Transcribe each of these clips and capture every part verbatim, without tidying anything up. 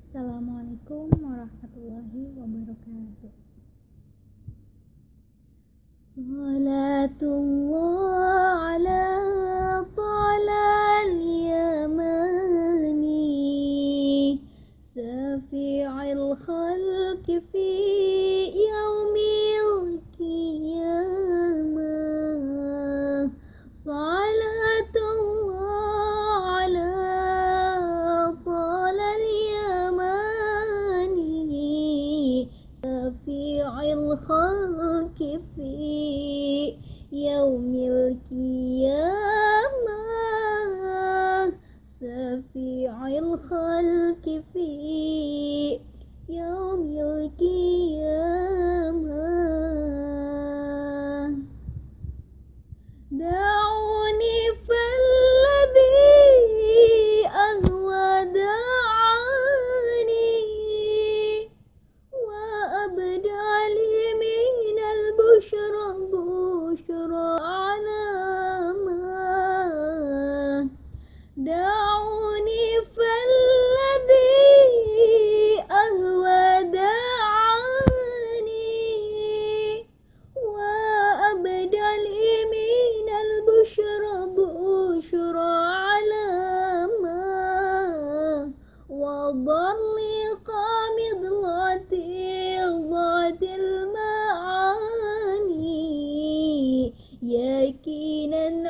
Assalamualaikum warahmatullahi wabarakatuh. Salatullah ala talal yamani Syafi'il khalqi fi yaumil qiyamah. Salatullah ala talal yamani Syafi'il khalqi fi yaumil qiyamah. Syafi'il khalqi fi yaumil qiyamah. Da'uni falladhi ahwa da'ani wa abdali minal bushra bushra alama. Da'uni falladhi ahwa da'ani wa abdali minal bushra bushra alama. Wa dhalli qamid latil latil ma'ani yakinan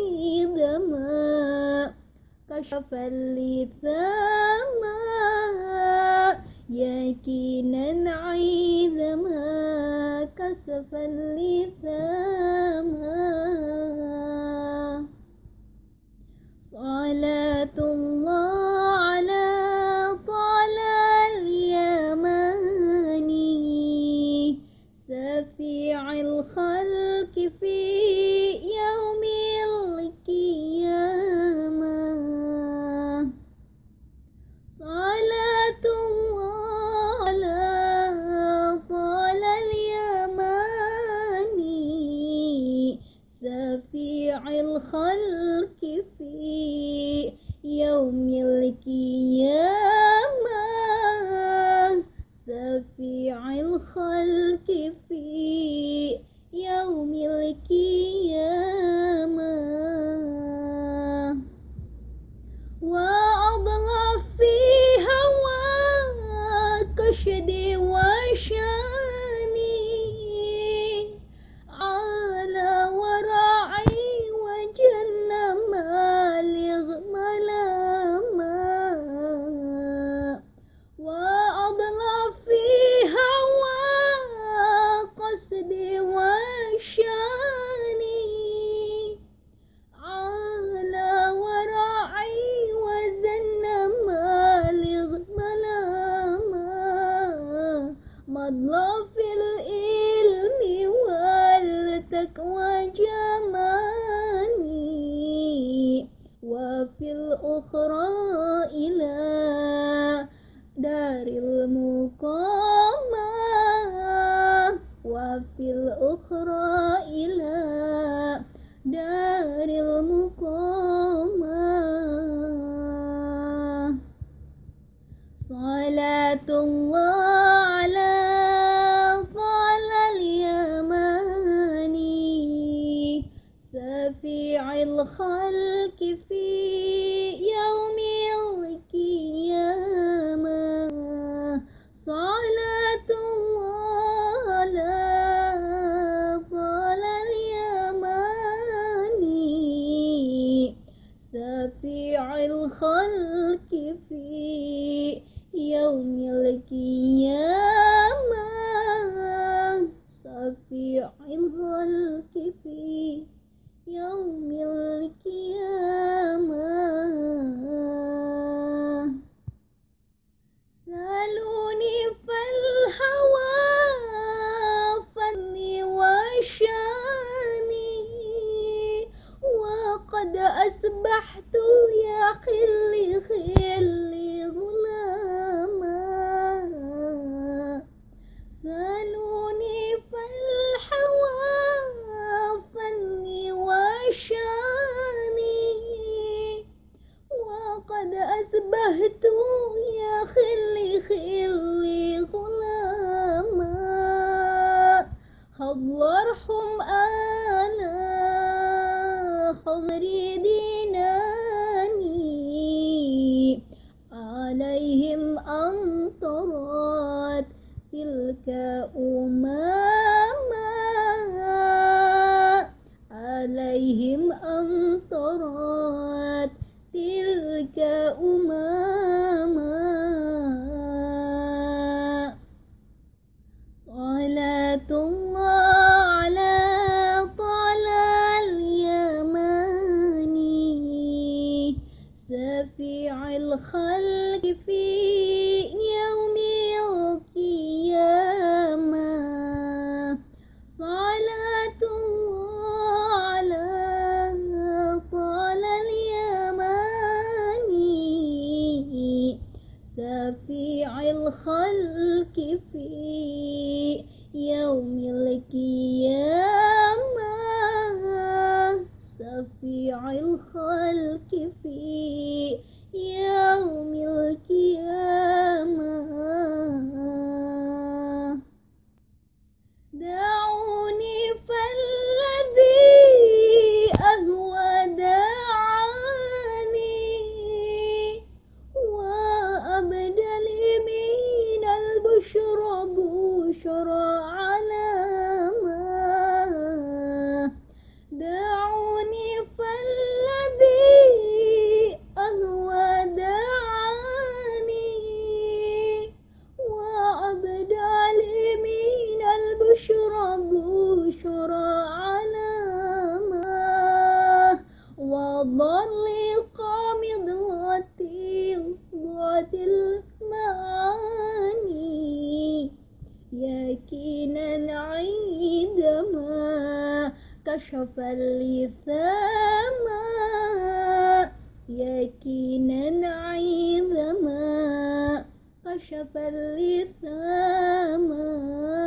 'idama kashafal lithama. Yakinan 'idama kasafal lithama. Salatullah ala talal yamani Syafi'il khalqi fi yaumil qiyamah. Salatullah ala talal yamani Syafi'il khalqi fi yaumil qiyamah. Syafi'il khalqi fi yaumil qiyamah. Wa adla fi hawa kashdi wa shani ala wara'i wa janna maligh malama. Wa adla fi hawa qasdi wa shani ala wara'i wa zanna maligh malama. Madla fil ilmi wal taqwa jamani wa fil ukhra ila daril muqamah. Wa fil ukhra ila daril muqamah. Salatullah ala talal yamani Syafi'il khalqi fi yaumil qiyamah. Salatullah ala talal yamani Syafi'il khalqi fi yaumil qiyamah. Syafi'il khalqi fi yaumil qiyamah. Saluni fal hawa fanni wa shani wa qad asbahtu ya khilli khilli ghulama. الخلق في يوم القيامة صلاة الله على طال اليماني شفيع الخلق في يوم القيامة شفيع الخلق في يوم القيامة دعوني فالذي أهوى دعاني وأبدل من البشرى بشرى علامة دعوني فالذي أهوى دعاني وأبدل من البشرى بشرى علامة وظل قامضات ضات المعاني يقينا عندما كشف اللثام يقينا عندما كشف اللثام